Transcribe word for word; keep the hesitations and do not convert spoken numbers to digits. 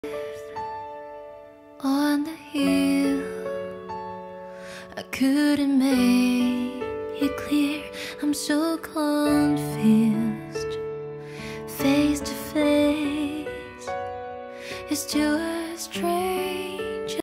On the hill, I couldn't make it clear. I'm so confused. Face to face, it's too strange.